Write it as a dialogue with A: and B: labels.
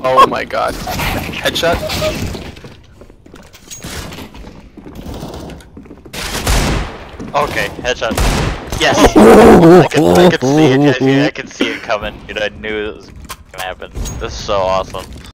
A: Oh my god. Headshot?
B: Okay, headshot. Yes! I could see it, I could see it coming, dude. I knew it was gonna happen. This is so awesome.